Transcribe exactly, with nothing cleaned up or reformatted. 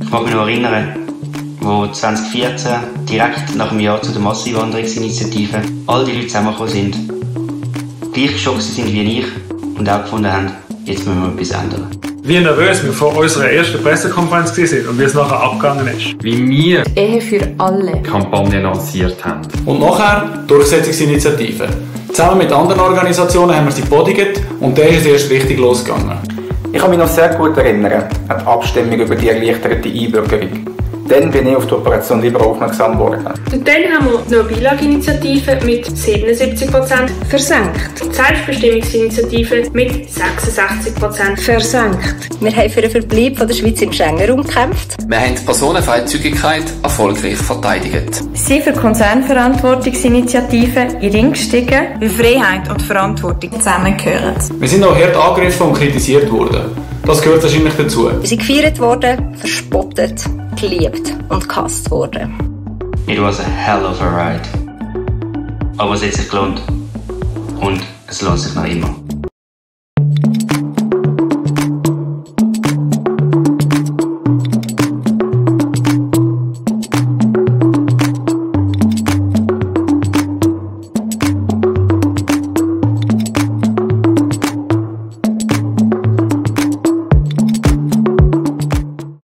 Ich mag mich noch erinnern, wo zwanzig vierzehn, direkt nach dem Jahr zu der Masseneinwanderungsinitiative, all die Leute zusammengekommen sind, gleich geschockt sind wie ich und auch gefunden haben, jetzt müssen wir etwas ändern. Wie nervös wir vor unserer ersten Pressekonferenz waren und wie es nachher abgegangen ist. Wie wir die Ehe für alle Kampagne lanciert haben. Und nachher Durchsetzungsinitiative. Zusammen mit anderen Organisationen haben wir sie gebodigt und dann ist es erst richtig losgegangen. Ich kann mich noch sehr gut erinnern an die Abstimmung über die erleichterte Einbürgerung. Dann bin ich auf die Operation Libra aufmerksam geworden. Und dann haben wir die No-Bilag-Initiative mit siebenundsiebzig Prozent versenkt. Die Selbstbestimmungsinitiative mit sechsundsechzig Prozent versenkt. Wir haben für den Verbleib der Schweiz im Schengen-Raum gekämpft. Wir haben die Personenfreizügigkeit erfolgreich verteidigt. Sie für die Konzernverantwortungsinitiative in den Ring gestiegen, weil Freiheit und Verantwortung zusammengehören. Wir sind auch hart angegriffen und kritisiert worden. Das gehört wahrscheinlich dazu. Wir sind gefeiert worden, verspottet, geliebt und gehasst worden. It was a hell of a ride. Aber es hat sich gelohnt. Und es lohnt sich noch immer.